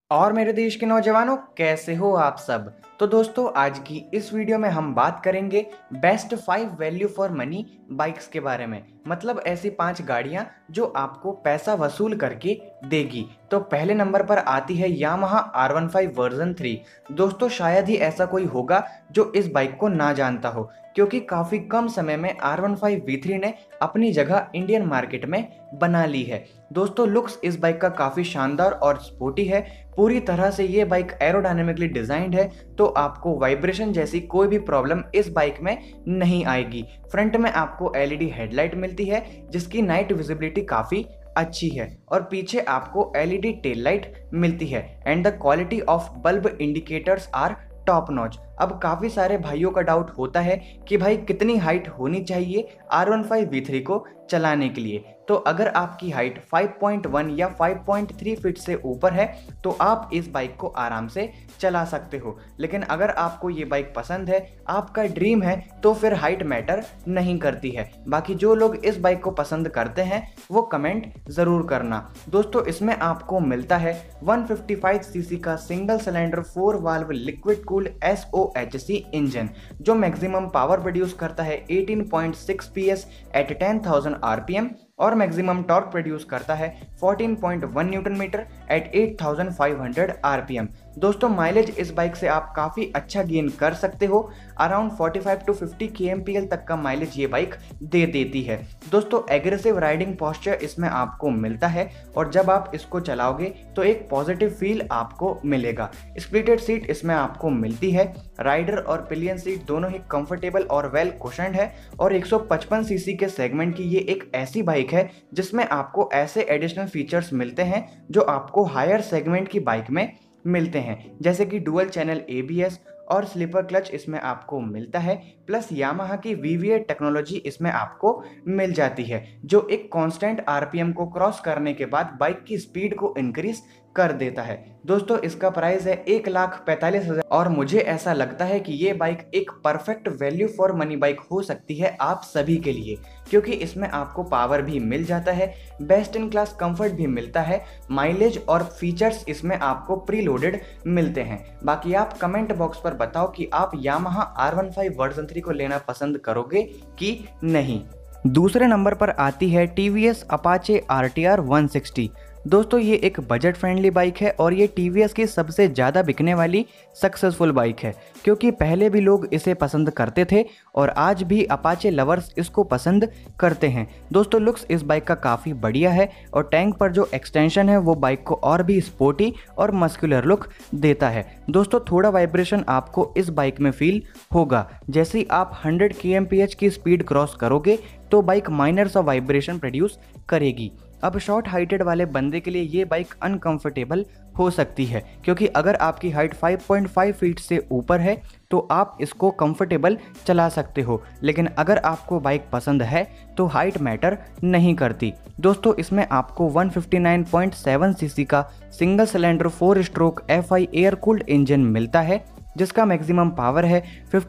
और मेरे देश के नौजवानों, कैसे हो आप सब। तो दोस्तों, आज की इस वीडियो में हम बात करेंगे best 5 value for money bikes के बारे में। मतलब ऐसी 5 गाड़ियां जो आपको पैसा वसूल करके देगी। तो पहले नंबर पर आती है यामाहा R15 वर्जन 3। दोस्तों, शायद ही ऐसा कोई होगा जो इस बाइक को ना जानता हो, क्योंकि काफी कम समय में R15 V3 ने अपनी जगह इंडियन मार्केट में बना ली है। दोस्तों, लुक्स इस बाइक का काफी शानदार और स्पोर्टी है। पूरी तरह से ये बाइक एरोडायनेमिकली डिजाइंड है, तो आपको वाइब्रेशन जैसी कोई भी प्रॉब्लम इस बाइक में नहीं आएगी। फ्रंट में आपको एलईडी हेडलाइट मिलती है, जिसकी नाइट विजिबिलिटी काफी अच्छी है, और पीछे आपको एलईडी टेल लाइट मिलती है। And the quality of bulb indicators are top notch. अब काफी सारे भाइयों का डाउट होता है कि भाई कितनी हाइट होनी चाहिए R15 V3 को चलाने के लिए। तो अगर आपकी हाइट 5.1 या 5.3 फीट से ऊपर है तो आप इस बाइक को आराम से चला सकते हो। लेकिन अगर आपको ये बाइक पसंद है, आपका ड्रीम है, तो फिर हाइट मैटर नहीं करती है। बाकी जो लोग इस बाइक को पसंद करते हैं वो कमेंट ज़रूर करना। दोस्तों, इसमें आपको मिलता है 155 सीसी का single cylinder 4 valve liquid cooled SOHC engine, जो मैक्सिमम पावर प्रोड्यूस करता है 18.6 PS एट 10,000 RPM, और मैक्सिमम टॉर्क प्रोड्यूस करता है 14.1 न्यूटन मीटर एट 8,500 RPM। दोस्तों, माइलेज इस बाइक से आप काफ़ी अच्छा गेन कर सकते हो। अराउंड 45 टू 50 kmpl तक का माइलेज ये बाइक दे देती है। दोस्तों, एग्रेसिव राइडिंग पोस्चर इसमें आपको मिलता है, और जब आप इसको चलाओगे तो एक पॉजिटिव फील आपको मिलेगा। स्प्लिटेड सीट इसमें आपको मिलती है। राइडर और पिलियन सीट दोनों ही कंफर्टेबल और वेल कुशन्ड है, और 155 सीसी के सेगमेंट की ये एक ऐसी बाइक है जिसमें आपको ऐसे एडिशनल फीचर्स मिलते हैं जो आपको हायर सेगमेंट की बाइक में मिलते हैं, जैसे कि डुअल चैनल ABS और स्लीपर क्लच इसमें आपको मिलता है। प्लस यामाहा की VVA टेक्नोलॉजी इसमें आपको मिल जाती है, जो एक कांस्टेंट RPM को क्रॉस करने के बाद बाइक की स्पीड को इंक्रीज कर देता है। दोस्तों, इसका प्राइस है 1,45,000, और मुझे ऐसा लगता है कि ये बाइक एक perfect value for money bike हो सकती है आप सभी के लिए, क्योंकि इसमें आपको पावर भी मिल जाता है, बेस्ट इन क्लास कंफर्ट भी मिलता है, माइलेज और फीचर्स इसमें आपको प्री लोडेड मिलते हैं। बाकी आप कमेंट बॉक्स पर बताओ कि आप यामाहा R15 वर्जन 3 को लेना पसंद करोगे कि नहीं। दूसरे नंबर पर आती है TVS अपाचे RTR 160। दोस्तों, ये एक बजट फ्रेंडली बाइक है, और ये TVS की सबसे ज़्यादा बिकने वाली सक्सेसफुल बाइक है, क्योंकि पहले भी लोग इसे पसंद करते थे और आज भी अपाचे लवर्स इसको पसंद करते हैं। दोस्तों, लुक्स इस बाइक का काफ़ी बढ़िया है, और टैंक पर जो एक्सटेंशन है वो बाइक को और भी स्पोर्टी और मस्कुलर लुक देता है। दोस्तों, थोड़ा वाइब्रेशन आपको इस बाइक में फील होगा। जैसे ही आप 100 kmph की स्पीड क्रॉस करोगे तो बाइक माइनर सा वाइब्रेशन प्रोड्यूस करेगी। अब शॉर्ट हाइटेड वाले बंदे के लिए ये बाइक अनकंफर्टेबल हो सकती है, क्योंकि अगर आपकी हाइट 5.5 फीट से ऊपर है तो आप इसको कंफर्टेबल चला सकते हो। लेकिन अगर आपको बाइक पसंद है तो हाइट मैटर नहीं करती। दोस्तों, इसमें आपको 159.7 सीसी का single cylinder 4 stroke FI air cooled engine मिलता है, जिसका मैक्सिमम पावर है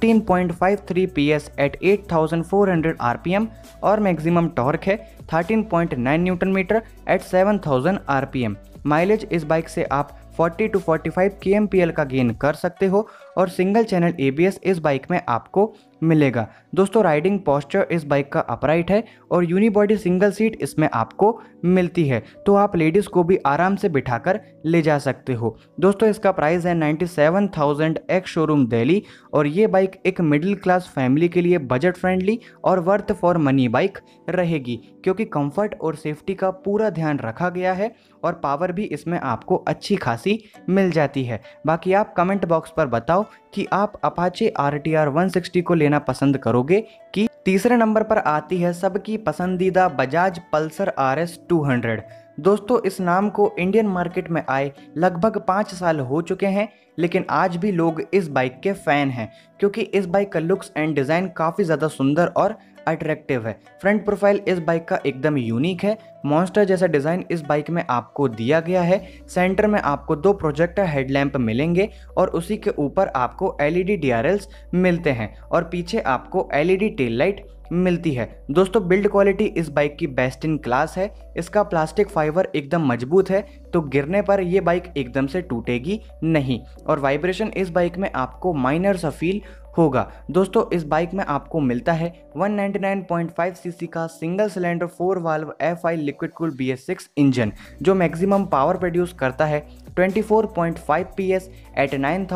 15.53 PS एट 8,400 RPM, और मैक्सिमम टॉर्क है 13.9 newton metre at 7,000 RPM। Mileage इस बाइक से आप 40 टू 45 kmpl का गेन कर सकते हो, और सिंगल चैनल ABS इस बाइक में आपको मिलेगा। दोस्तों, राइडिंग पोस्चर इस बाइक का अपराइट है, और यूनिबॉडी सिंगल सीट इसमें आपको मिलती है, तो आप लेडीज़ को भी आराम से बिठाकर ले जा सकते हो। दोस्तों, इसका प्राइस है 97,000 एक्स शोरूम दिल्ली, और ये बाइक एक मिडिल क्लास फैमिली के लिए बजट फ्रेंडली और वर्थ फॉर मनी बाइक रहेगी, क्योंकि कंफर्ट और सेफ्टी का पूरा ध्यान रखा गया है, और पावर भी इसमें आपको अच्छी खासी मिल जाती है। बाकी आप कमेंट बॉक्स पर बताओ कि आप अपाचे RTR 160 को लेना पसंद करोगे कि। तीसरे नंबर पर आती है सबकी पसंदीदा बजाज पल्सर RS 200। दोस्तों, इस नाम को इंडियन मार्केट में आए लगभग 5 साल हो चुके हैं, लेकिन आज भी लोग इस बाइक के फैन हैं, क्योंकि इस बाइक का लुक्स एंड डिज़ाइन काफ़ी ज़्यादा सुंदर और अट्रैक्टिव है। फ्रंट प्रोफाइल इस बाइक का एकदम यूनिक है। मॉन्स्टर जैसा डिज़ाइन इस बाइक में आपको दिया गया है। सेंटर में आपको 2 प्रोजेक्टर हेडलैम्प मिलेंगे, और उसी के ऊपर आपको LED DRLs मिलते हैं, और पीछे आपको LED टेल लाइट मिलती है। दोस्तों बिल्ड क्वालिटी इस बाइक की बेस्ट इन क्लास है। इसका प्लास्टिक फाइबर एकदम मजबूत है, तो गिरने पर यह बाइक एकदम से टूटेगी नहीं, और वाइब्रेशन इस बाइक में आपको माइनर सा फील होगा। दोस्तों इस बाइक में आपको मिलता है 199.5 सीसी का single cylinder 4 valve FI liquid cooled BS6 engine, जो मैक्सिमम पावर प्रोड्यूस करता है 24.5 PS एट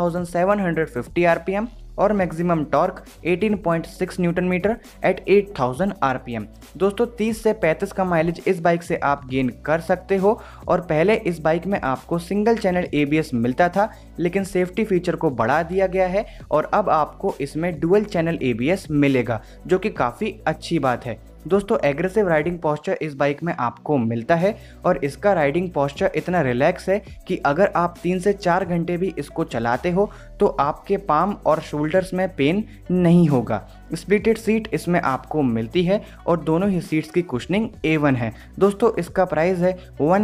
9750 RPM और maximum torque 18.6 newton metre at 8000 RPM। दोस्तों 30 से 35 का माइलेज इस बाइक से आप गेन कर सकते हो। और पहले इस बाइक में आपको सिंगल चैनल ABS मिलता था, लेकिन सेफ्टी फीचर को बढ़ा दिया गया है और अब आपको इसमें डुअल चैनल ABS मिलेगा, जो कि काफ़ी अच्छी बात है। दोस्तों एग्रेसिव राइडिंग पोस्चर इस बाइक में आपको मिलता है और इसका राइडिंग पोस्चर इतना रिलैक्स है कि अगर आप 3 से 4 घंटे भी इसको चलाते हो तो आपके पाम और शोल्डर्स में पेन नहीं होगा। स्प्लिटेड सीट इसमें आपको मिलती है और दोनों ही सीट्स की कुशनिंग A1 है। दोस्तों इसका प्राइस है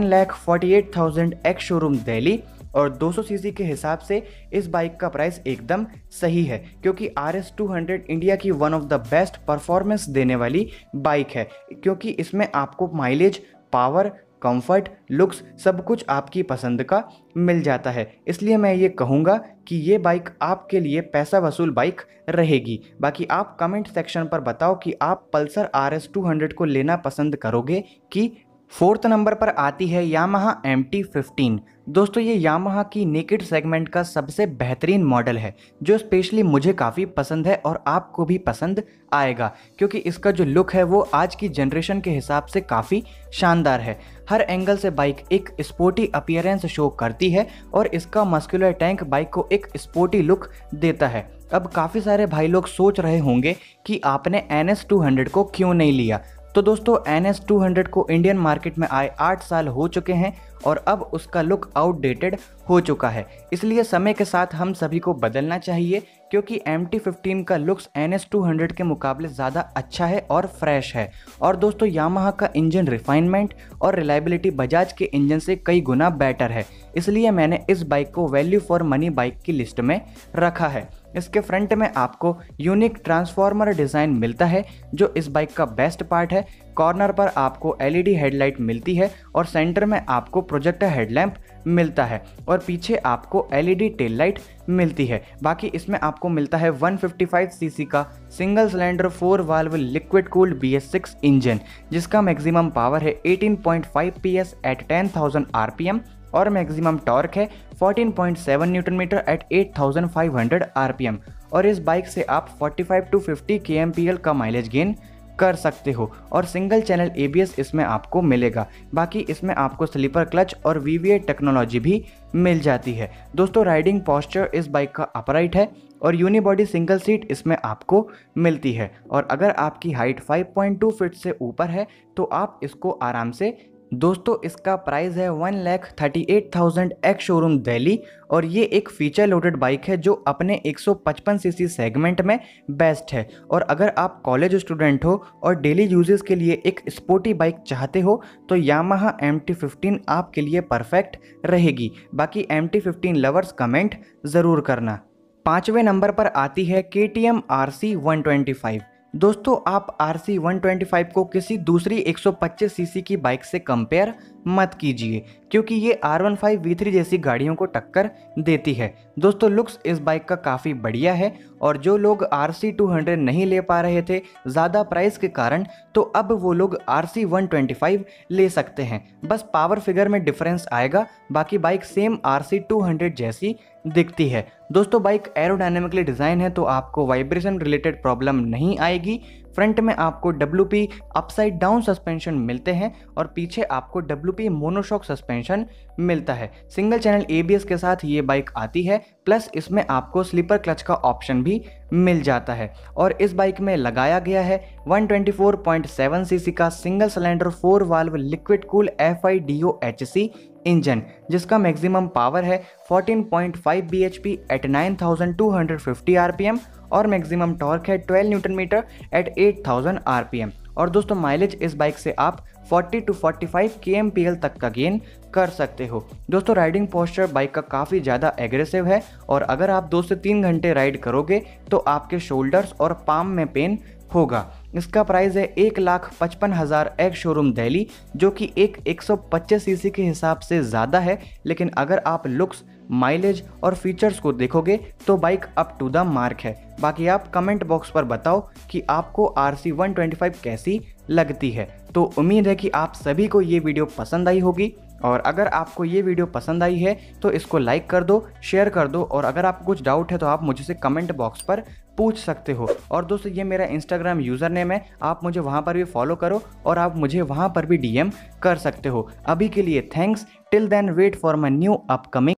1,48,000 एक्स शोरूम दिल्ली, और 200 सीसी के हिसाब से इस बाइक का प्राइस एकदम सही है, क्योंकि RS200 इंडिया की one of the best performance देने वाली बाइक है, क्योंकि इसमें आपको माइलेज, पावर, कंफर्ट, लुक्स सब कुछ आपकी पसंद का मिल जाता है। इसलिए मैं ये कहूँगा कि ये बाइक आपके लिए पैसा वसूल बाइक रहेगी। बाकी आप कमेंट सेक्शन पर बताओ कि आप पल्सर RS200 को लेना पसंद करोगे कि। 4th नंबर पर आती है यामाहा MT-15। दोस्तों ये यामाहा की नेकेड सेगमेंट का सबसे बेहतरीन मॉडल है, जो स्पेशली मुझे काफ़ी पसंद है और आपको भी पसंद आएगा, क्योंकि इसका जो लुक है वो आज की जनरेशन के हिसाब से काफ़ी शानदार है। हर एंगल से बाइक एक स्पोर्टी अपीयरेंस शो करती है और इसका मस्कुलर टैंक बाइक को एक स्पोर्टी लुक देता है। अब काफ़ी सारे भाई लोग सोच रहे होंगे कि आपने NS200 को क्यों नहीं लिया। तो दोस्तों NS200 को इंडियन मार्केट में आए 8 साल हो चुके हैं और अब उसका लुक आउटडेटेड हो चुका है। इसलिए समय के साथ हम सभी को बदलना चाहिए, क्योंकि MT-15 का लुक्स NS200 के मुकाबले ज़्यादा अच्छा है और फ्रेश है। और दोस्तों यामाहा का इंजन रिफाइनमेंट और रिलायबिलिटी बजाज के इंजन से कई गुना बेटर है, इसलिए मैंने इस बाइक को वैल्यू फॉर मनी बाइक की लिस्ट में रखा है। इसके फ्रंट में आपको यूनिक ट्रांसफॉर्मर डिज़ाइन मिलता है, जो इस बाइक का बेस्ट पार्ट है। कॉर्नर पर आपको LED हेडलाइट मिलती है और सेंटर में आपको प्रोजेक्टर हेडलैम्प मिलता है और पीछे आपको LED टेल लाइट मिलती है। बाकी इसमें आपको मिलता है 155 सीसी का single cylinder 4 valve liquid cooled BS6 engine, जिसका मैक्सिमम पावर है 18.5 PS एट 10,000 RPM और मैक्सिमम टॉर्क है 14.7 न्यूटन मीटर एट 8,500 RPM। और इस बाइक से आप 45 to 50 kmpl का माइलेज गेन कर सकते हो और सिंगल चैनल ABS इसमें आपको मिलेगा। बाकी इसमें आपको स्लीपर क्लच और VVA टेक्नोलॉजी भी मिल जाती है। दोस्तों राइडिंग पोस्चर इस बाइक का अपराइट है और यूनिबॉडी सिंगल सीट इसमें आपको मिलती है, और अगर आपकी हाइट 5.2 फीट से ऊपर है तो आप इसको आराम से। दोस्तों इसका प्राइस है 1,38,000 एक्स शोरूम दिल्ली, और ये एक फीचर लोडेड बाइक है जो अपने 155 सीसी सेगमेंट में बेस्ट है। और अगर आप कॉलेज स्टूडेंट हो और डेली यूजेस के लिए एक स्पोर्टी बाइक चाहते हो तो यामाहा MT-15 आपके लिए परफेक्ट रहेगी। बाकी MT-15 लवर्स कमेंट ज़रूर करना। 5वें नंबर पर आती है KTM RC 125। दोस्तों आप RC 125 को किसी दूसरी 125 सीसी की बाइक से कंपेयर मत कीजिए, क्योंकि ये R15 V3 जैसी गाड़ियों को टक्कर देती है। दोस्तों लुक्स इस बाइक का काफ़ी बढ़िया है, और जो लोग RC 200 नहीं ले पा रहे थे ज़्यादा प्राइस के कारण, तो अब वो लोग RC 125 ले सकते हैं। बस पावर फिगर में डिफरेंस आएगा, बाकी बाइक सेम RC 200 जैसी दिखती है। दोस्तों बाइक एरोडायनेमिकली डिज़ाइन है, तो आपको वाइब्रेशन रिलेटेड प्रॉब्लम नहीं आएगी। फ्रंट में आपको WP अपसाइड डाउन सस्पेंशन मिलते हैं और पीछे आपको WP मोनोशॉक सस्पेंशन मिलता है। सिंगल चैनल ABS के साथ ये बाइक आती है, प्लस इसमें आपको स्लीपर क्लच का ऑप्शन भी मिल जाता है। और इस बाइक में लगाया गया है 124.7 सीसी का single cylinder 4 valve liquid cool FI DOHC engine, जिसका मैक्सिमम पावर है 14.5 bhp एट 9,250 RPM और मैक्सिमम टॉर्क है 12 न्यूटन मीटर एट 8,000 RPM। और दोस्तों माइलेज इस बाइक से आप 40 to 45 kmpl तक का गेन कर सकते हो। दोस्तों राइडिंग पोस्चर बाइक का काफ़ी ज़्यादा एग्रेसिव है और अगर आप 2 से 3 घंटे राइड करोगे तो आपके शोल्डर्स और पाम में पेन होगा। इसका प्राइस है 1,55,000 एक्स शोरूम दिल्ली, जो कि एक 125 सीसी के हिसाब से ज़्यादा है, लेकिन अगर आप लुक्स, माइलेज और फीचर्स को देखोगे तो bike up to the mark है। बाकी आप कमेंट बॉक्स पर बताओ कि आपको RC 125 कैसी लगती है। तो उम्मीद है कि आप सभी को ये वीडियो पसंद आई होगी, और अगर आपको ये वीडियो पसंद आई है तो इसको लाइक कर दो, शेयर कर दो, और अगर आपको कुछ डाउट है तो आप मुझसे कमेंट बॉक्स पर पूछ सकते हो। और दोस्तों ये मेरा इंस्टाग्राम यूज़र नेम है, आप मुझे वहाँ पर भी फॉलो करो और आप मुझे वहाँ पर भी DM कर सकते हो। अभी के लिए thanks, till then wait for my new upcoming